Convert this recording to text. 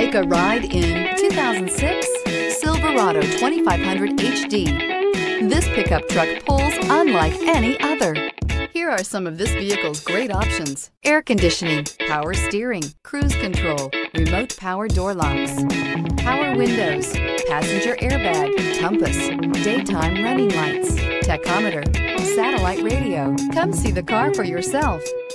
Take a ride in 2006 Silverado 2500 HD. This pickup truck pulls unlike any other. Here are some of this vehicle's great options: air conditioning, power steering, cruise control, remote power door locks, power windows, passenger airbag, compass, daytime running lights, tachometer, satellite radio. Come see the car for yourself.